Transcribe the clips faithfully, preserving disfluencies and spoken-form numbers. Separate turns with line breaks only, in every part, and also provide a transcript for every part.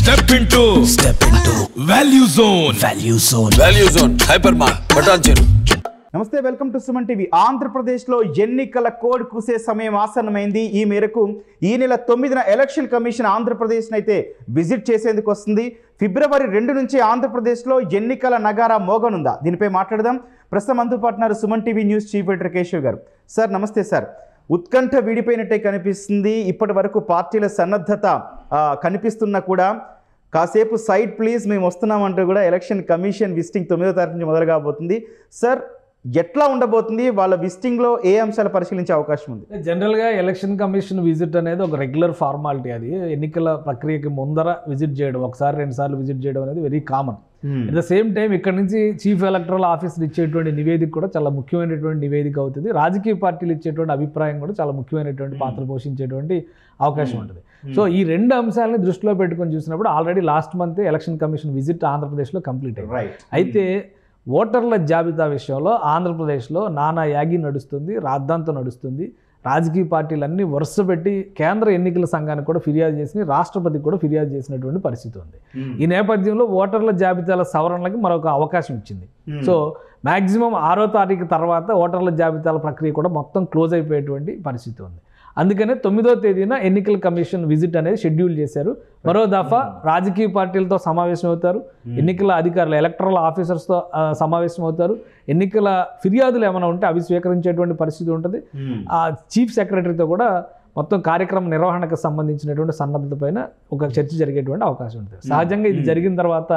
Step into Step into Value Zone Value Zone Value Zone Hypermart Patancheru.
నమస్తే, welcome to Suman TV. ఆంధ్రప్రదేశ్లో ఎన్నికల code కూసే సమయం ఆసన్నమైంది. ఈ మేరకు ఈ నెల తొమ్మిదిన ఎలక్షన్ కమిషన్ ఆంధ్రప్రదేశ్ని అయితే విజిట్ చేసేందుకు వస్తుంది. ఫిబ్రవరి రెండు నుంచి ఆంధ్రప్రదేశ్లో ఎన్నికల నగారా మోగనుందా? దీనిపై మాట్లాడదాం. ప్రస్తుతం అందుబాటు partner Suman TV news chief editor Keshav garu. Sir నమస్తే సార్. ఉత్కంఠ వీడిపోయినట్టే కనిపిస్తుంది. ఇప్పటి వరకు పార్టీల సన్నద్ధత కనిపిస్తున్నా కూడా కాసేపు సైడ్ ప్లీజ్ మేము వస్తున్నామంటూ కూడా ఎలక్షన్ కమిషన్ విజిటింగ్ తొమ్మిదో తారీఖు నుంచి మొదలు కాబోతుంది. సార్ ఎట్లా ఉండబోతుంది? వాళ్ళ విజిటింగ్లో ఏ అంశాలు పరిశీలించే అవకాశం ఉంది?
జనరల్గా ఎలక్షన్ కమిషన్ విజిట్ అనేది ఒక రెగ్యులర్ ఫార్మాలిటీ. అది ఎన్నికల ప్రక్రియకి ముందర విజిట్ చేయడం, ఒకసారి రెండు సార్లు విజిట్ చేయడం అనేది very common. At the same time ఇక్కడ నుంచి చీఫ్ ఎలక్టరల్ ఆఫీసర్ ఇచ్చేటువంటి నివేదిక కూడా చాలా ముఖ్యమైనటువంటి నివేదిక అవుతుంది. రాజకీయ పార్టీలు ఇచ్చేటువంటి అభిప్రాయం కూడా చాలా ముఖ్యమైనటువంటి పాత్ర పోషించేటువంటి అవకాశం ఉంటుంది. సో ఈ రెండు అంశాలని దృష్టిలో పెట్టుకొని చూసినప్పుడు already last month election commission visit ఆంధ్రప్రదేశ్లో కంప్లీట్ అయింది. అయితే ఓటర్ల జాబితా విషయంలో ఆంధ్రప్రదేశ్లో నానా యాగి నడుస్తుంది, రాద్ధాంతం నడుస్తుంది. రాజకీయ పార్టీలన్నీ వరుస పెట్టి కేంద్ర ఎన్నికల సంఘానికి కూడా ఫిర్యాదు చేసి రాష్ట్రపతికి కూడా ఫిర్యాదు చేసినటువంటి పరిస్థితి ఉంది. ఈ నేపథ్యంలో ఓటర్ల జాబితాల సవరణలకి మరొక అవకాశం ఇచ్చింది. సో మ్యాక్సిమం ఆరో తారీఖు తర్వాత ఓటర్ల జాబితాల ప్రక్రియ కూడా మొత్తం క్లోజ్ అయిపోయేటువంటి పరిస్థితి ఉంది. అందుకనే తొమ్మిదో తేదీన ఎన్నికల కమిషన్ విజిట్ అనేది షెడ్యూల్ చేశారు. మరో దఫా రాజకీయ పార్టీలతో సమావేశం అవుతారు, ఎన్నికల అధికారులు ఎలక్టరల్ ఆఫీసర్స్తో సమావేశం అవుతారు. ఎన్నికల ఫిర్యాదులు ఏమైనా ఉంటే అవి స్వీకరించేటువంటి పరిస్థితి ఉంటుంది. ఆ చీఫ్ సెక్రటరీతో కూడా మొత్తం కార్యక్రమ నిర్వహణకు సంబంధించినటువంటి సన్నద్ధత పైన ఒక చర్చ జరిగేటువంటి అవకాశం ఉంటుంది. సహజంగా ఇది జరిగిన తర్వాత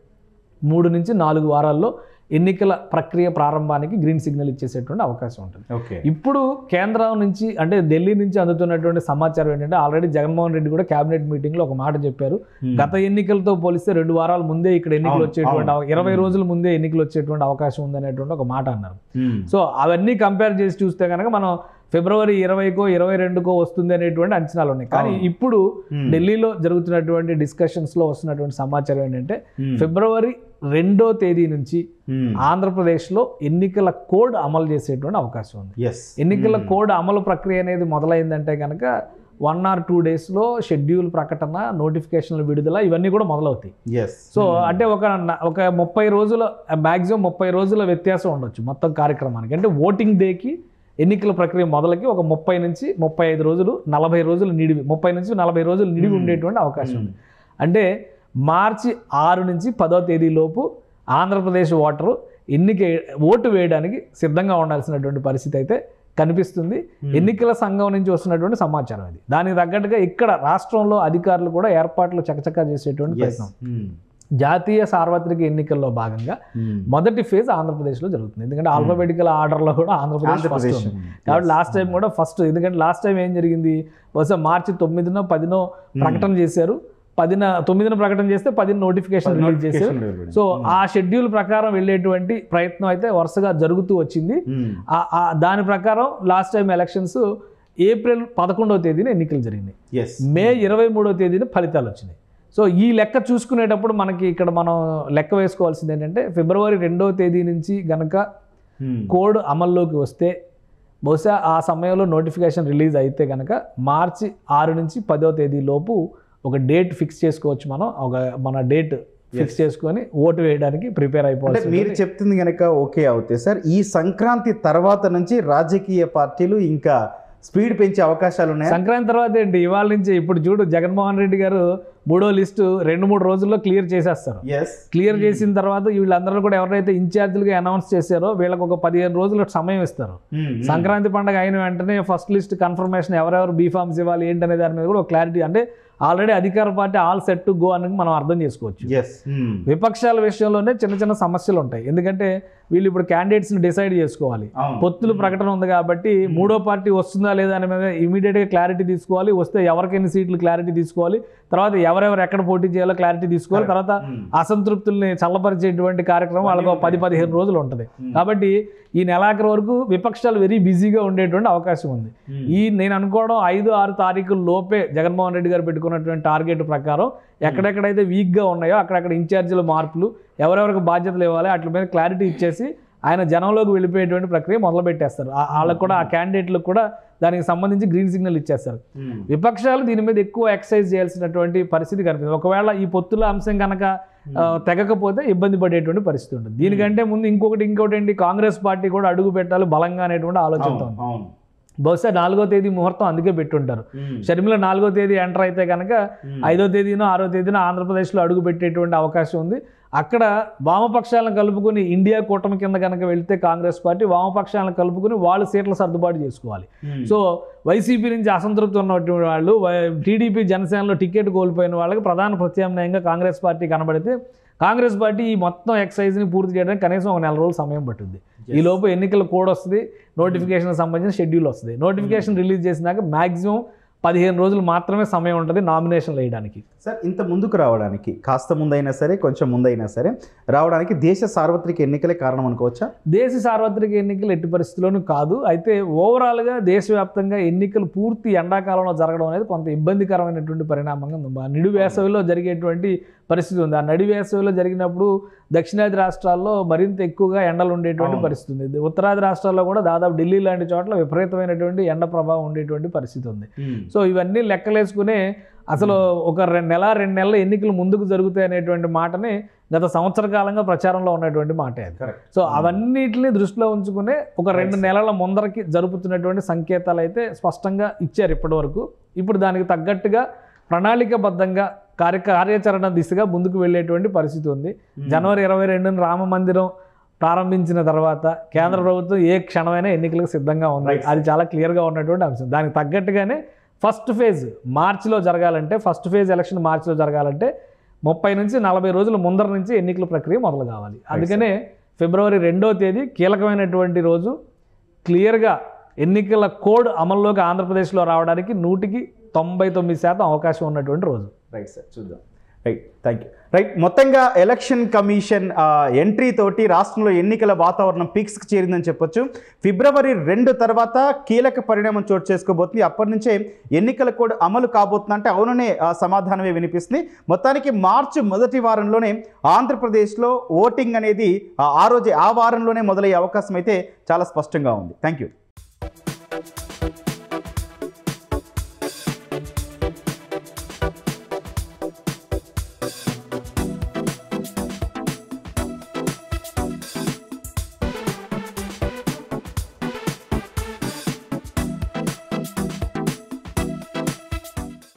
మూడు నుంచి నాలుగు వారాల్లో ఎన్నికల ప్రక్రియ ప్రారంభానికి గ్రీన్ సిగ్నల్ ఇచ్చేసేటువంటి అవకాశం ఉంటుంది. ఇప్పుడు కేంద్రం నుంచి అంటే ఢిల్లీ నుంచి అందుతున్నటువంటి సమాచారం ఏంటంటే ఆల్రెడీ జగన్మోహన్ రెడ్డి కూడా కేబినెట్ మీటింగ్ లో ఒక మాట చెప్పారు. గత ఎన్నికలతో పోలిస్తే రెండు వారాల ముందే ఇక్కడ ఎన్నికలు వచ్చేటువంటి ఇరవై రోజుల ముందే ఎన్నికలు వచ్చేటువంటి అవకాశం ఉందనేటువంటి ఒక మాట అన్నారు. సో అవన్నీ కంపేర్ చేసి చూస్తే కనుక మనం ఫిబ్రవరి ఇరవైకో ఇరవై రెండుకో వస్తుంది అనేటువంటి అంచనాలు ఉన్నాయి. కానీ ఇప్పుడు ఢిల్లీలో జరుగుతున్నటువంటి డిస్కషన్స్ లో వస్తున్నటువంటి సమాచారం ఏంటంటే ఫిబ్రవరి రెండో తేదీ నుంచి ఆంధ్రప్రదేశ్లో ఎన్నికల కోడ్ అమలు చేసేటువంటి అవకాశం ఉంది. ఎన్నికల కోడ్ అమలు ప్రక్రియ అనేది మొదలైందంటే కనుక వన్ ఆర్ టూ డేస్లో షెడ్యూల్ ప్రకటన, నోటిఫికేషన్ల విడుదల ఇవన్నీ కూడా మొదలవుతాయి. సో అంటే ఒక ఒక ముప్పై రోజుల మ్యాక్సిమం ముప్పై రోజుల వ్యత్యాసం ఉండొచ్చు మొత్తం కార్యక్రమానికి. అంటే ఓటింగ్ డేకి ఎన్నికల ప్రక్రియ మొదలకి ఒక ముప్పై నుంచి ముప్పై ఐదు రోజులు నలభై రోజులు నిడివి ముప్పై నుంచి నలభై రోజులు నిడివి ఉండేటువంటి అవకాశం ఉంది. అంటే మార్చి ఆరు నుంచి పదో తేదీ లోపు ఆంధ్రప్రదేశ్ ఓటరు ఎన్నిక ఓటు వేయడానికి సిద్ధంగా ఉండాల్సినటువంటి పరిస్థితి అయితే కనిపిస్తుంది. ఎన్నికల సంఘం నుంచి వస్తున్నటువంటి సమాచారం ఇది. దానికి తగ్గట్టుగా ఇక్కడ రాష్ట్రంలో అధికారులు కూడా ఏర్పాట్లు చకచకా చేసేటువంటి ప్రయత్నం. జాతీయ సార్వత్రిక ఎన్నికల్లో భాగంగా మొదటి ఫేజ్ ఆంధ్రప్రదేశ్లో జరుగుతుంది. ఎందుకంటే ఆల్ఫాబెటికల్ ఆర్డర్లో కూడా ఆంధ్రప్రదేశ్ ఫస్ట్ ఉంది కాబట్టి లాస్ట్ టైం కూడా ఫస్ట్. ఎందుకంటే లాస్ట్ టైం ఏం జరిగింది, బహుశా మార్చి తొమ్మిదినో పదినో ప్రకటన చేశారు, పదిన తొమ్మిదిన ప్రకటన చేస్తే పదిన నోటిఫికేషన్ రిలీజ్ చేశారు. సో ఆ షెడ్యూల్ ప్రకారం వెళ్ళేటువంటి ప్రయత్నం అయితే వరుసగా జరుగుతూ వచ్చింది. దాని ప్రకారం లాస్ట్ టైం ఎలక్షన్స్ ఏప్రిల్ పదకొండవ తేదీన ఎన్నికలు జరిగినాయి, మే ఇరవై మూడవ తేదీన ఫలితాలు వచ్చినాయి. సో ఈ లెక్క చూసుకునేటప్పుడు మనకి ఇక్కడ మనం లెక్క వేసుకోవాల్సింది ఏంటంటే ఫిబ్రవరి రెండవ తేదీ నుంచి గనక కోడ్ అమల్లోకి వస్తే బహుశా ఆ సమయంలో నోటిఫికేషన్ రిలీజ్ అయితే కనుక మార్చి ఆరు నుంచి పదో తేదీ లోపు ఒక డేట్ ఫిక్స్ చేసుకోవచ్చు. మనం ఒక మన డేట్ ఫిక్స్ చేసుకొని ఓటు వేయడానికి ప్రిపేర్ అయిపోవాలి.
మీరు చెప్తుంది కనుక ఓకే అవుతే సార్, ఈ సంక్రాంతి తర్వాత నుంచి రాజకీయ పార్టీలు ఇంకా స్పీడ్ పెంచే అవకాశాలు ఉన్నాయి.
సంక్రాంతి తర్వాత ఏంటి, ఇవాళ నుంచి ఇప్పుడు చూడు జగన్మోహన్ రెడ్డి గారు మూడో లిస్టు రెండు మూడు రోజుల్లో క్లియర్ చేసేస్తారు. క్లియర్ చేసిన తర్వాత వీళ్ళందరూ కూడా ఎవరైతే ఇన్ఛార్జీలుగా అనౌన్స్ చేశారో వీళ్ళకి ఒక పదిహేను రోజుల సమయం ఇస్తారు. సంక్రాంతి పండుగ అయిన వెంటనే ఫస్ట్ లిస్ట్ కన్ఫర్మేషన్ ఎవరెవరు బీఫామ్స్ ఇవ్వాలి ఏంటనే దాని మీద కూడా ఒక క్లారిటీ, అంటే ఆల్రెడీ అధికార party all set to go అని మనం అర్థం చేసుకోవచ్చు. విపక్షాల విషయంలోనే చిన్న చిన్న సమస్యలు ఉంటాయి. ఎందుకంటే వీళ్ళు ఇప్పుడు క్యాండిడేట్స్ని డిసైడ్ చేసుకోవాలి. పొత్తుల ప్రకటన ఉంది కాబట్టి మూడో పార్టీ వస్తుందా లేదా అనే మీద ఇమీడియట్గా క్లారిటీ తీసుకోవాలి. వస్తే ఎవరికి ఎన్ని సీట్లు క్లారిటీ తీసుకోవాలి, తర్వాత ఎవరెవరు ఎక్కడ పోటీ చేయాలో క్లారిటీ తీసుకోవాలి. తర్వాత అసంతృప్తుల్ని చల్లపరిచేటువంటి కార్యక్రమం వాళ్ళకు పది పదిహేను రోజులు ఉంటుంది. కాబట్టి ఈ నెలాఖరు వరకు విపక్షాలు వెరీ బిజీగా ఉండేటువంటి అవకాశం ఉంది. ఈ నేను అనుకోవడం ఐదు ఆరు తారీఖుల లోపే జగన్మోహన్ రెడ్డి గారు పెట్టుకున్నటువంటి టార్గెట్ ప్రకారం ఎక్కడెక్కడైతే వీక్గా ఉన్నాయో అక్కడక్కడ ఇన్ఛార్జీల మార్పులు, ఎవరెవరికి బాధ్యతలు ఇవ్వాలి వాటి మీద క్లారిటీ ఇచ్చేసి ఆయన జనంలోకి వెళ్ళిపోయేటువంటి ప్రక్రియ మొదలు పెట్టేస్తారు వాళ్ళకు కూడా ఆ క్యాండిడేట్లకు కూడా దానికి సంబంధించి గ్రీన్ సిగ్నల్ ఇచ్చేస్తారు. విపక్షాలు దీని మీద ఎక్కువ ఎక్సర్సైజ్ చేయాల్సినటువంటి పరిస్థితి కనిపిస్తుంది. ఒకవేళ ఈ పొత్తుల అంశం కనుక తెగకపోతే ఇబ్బంది పడేటువంటి పరిస్థితి ఉంటుంది. దీనికంటే ముందు ఇంకొకటి ఇంకోటి ఏంటి, కాంగ్రెస్ పార్టీ కూడా అడుగు పెట్టాలి బలంగా అనేటువంటి ఆలోచనతో ఉంది. బహుశా నాలుగో తేదీ ముహూర్తం అందుకే పెట్టుంటారు. షర్మిల నాలుగో తేదీ ఎంటర్ అయితే కనుక ఐదో తేదీనో ఆరో తేదీనో ఆంధ్రప్రదేశ్లో అడుగు పెట్టేటువంటి అవకాశం ఉంది. అక్కడ వామపక్షాలను కలుపుకొని ఇండియా కూటమి కింద కనుక వెళితే కాంగ్రెస్ పార్టీ వామపక్షాలను కలుపుకొని వాళ్ళు సీట్ల సర్దుబాటు చేసుకోవాలి. సో వైసీపీ నుంచి అసంతృప్తి ఉన్నటువంటి వాళ్ళు, టీడీపీ జనసేనలో టికెట్ కోల్పోయిన వాళ్ళకి ప్రధాన ప్రత్యామ్నాయంగా కాంగ్రెస్ పార్టీ కనబడితే కాంగ్రెస్ పార్టీ ఈ మొత్తం ఎక్సైజ్ని పూర్తి చేయడానికి కనీసం ఒక నెల రోజులు సమయం పట్టుద్ది. ఈ లోపు ఎన్నికల కోడ్ వస్తుంది, నోటిఫికేషన్ సంబంధించిన షెడ్యూల్ వస్తుంది. నోటిఫికేషన్ రిలీజ్ చేసినాక మ్యాక్సిమం పదిహేను రోజులు మాత్రమే సమయం ఉంటుంది నామినేషన్లు వేయడానికి.
సార్ ఇంత ముందుకు రావడానికి, కాస్త ముందైనా సరే కొంచెం ముందైనా సరే రావడానికి దేశ సార్వత్రిక ఎన్నికలే కారణం అనుకోవచ్చా?
దేశ సార్వత్రిక ఎన్నికలు ఎట్టి పరిస్థితుల్లోనూ కాదు. అయితే ఓవరాల్గా దేశవ్యాప్తంగా ఎన్నికలు పూర్తి ఎండాకాలంలో జరగడం అనేది కొంత ఇబ్బందికరమైనటువంటి పరిణామంగా ఉంది. నిడు వేసవిలో జరిగేటువంటి పరిస్థితి ఉంది. ఆ నడి వేసవిలో జరిగినప్పుడు దక్షిణాది రాష్ట్రాల్లో మరింత ఎక్కువగా ఎండలు ఉండేటువంటి పరిస్థితి ఉంది. ఉత్తరాది రాష్ట్రాల్లో కూడా దాదాపు ఢిల్లీ లాంటి చోట్ల విపరీతమైనటువంటి ఎండ ప్రభావం ఉండేటువంటి పరిస్థితి ఉంది. సో ఇవన్నీ లెక్కలేసుకునే అసలు ఒక రెండు నెల రెండు నెలల ఎన్నికలు ముందుకు జరుగుతాయి అనేటువంటి మాటని గత సంవత్సర కాలంగా ప్రచారంలో ఉన్నటువంటి మాట అది. సో అవన్నిటిని దృష్టిలో ఉంచుకునే ఒక రెండు నెలల ముందరకి జరుపుతున్నటువంటి సంకేతాలు అయితే స్పష్టంగా ఇచ్చారు ఇప్పటి వరకు. ఇప్పుడు దానికి తగ్గట్టుగా ప్రణాళికబద్ధంగా కార్య కార్యాచరణ దిశగా ముందుకు వెళ్ళేటువంటి పరిస్థితి ఉంది. జనవరి ఇరవై రెండున రామ మందిరం ప్రారంభించిన తర్వాత కేంద్ర ప్రభుత్వం ఏ క్షణమైనా ఎన్నికలకు సిద్ధంగా ఉంది. అది చాలా క్లియర్గా ఉన్నటువంటి అంశం. దానికి తగ్గట్టుగానే ఫస్ట్ ఫేజ్ మార్చిలో జరగాలంటే, ఫస్ట్ ఫేజ్ ఎలక్షన్ మార్చిలో జరగాలంటే ముప్పై నుంచి నలభై రోజుల ముందర నుంచి ఎన్నికల ప్రక్రియ మొదలు కావాలి. అందుకనే ఫిబ్రవరి రెండో తేదీ కీలకమైనటువంటి రోజు. క్లియర్గా ఎన్నికల కోడ్ అమల్లోకి ఆంధ్రప్రదేశ్లో రావడానికి నూటికి తొంభై తొమ్మిది శాతం అవకాశం ఉన్నటువంటి రోజు.
రైట్ సార్, చూద్దాం. Right, thank you. రైట్, మొత్తంగా ఎలక్షన్ కమిషన్ ఎంట్రీ తోటి రాష్ట్రంలో ఎన్నికల వాతావరణం పీక్స్కి చేరిందని చెప్పొచ్చు. ఫిబ్రవరి రెండు తర్వాత కీలక పరిణామం చోటు చేసుకోబోతుంది. అప్పటి నుంచే ఎన్నికల కోడ్ అమలు కాబోతుంది అంటే అవుననే సమాధానమే వినిపిస్తుంది. మొత్తానికి మార్చి మొదటి వారంలోనే ఆంధ్రప్రదేశ్లో ఓటింగ్ అనేది ఆ రోజే ఆ వారంలోనే మొదలయ్యే అవకాశం అయితే చాలా స్పష్టంగా ఉంది. Thank you.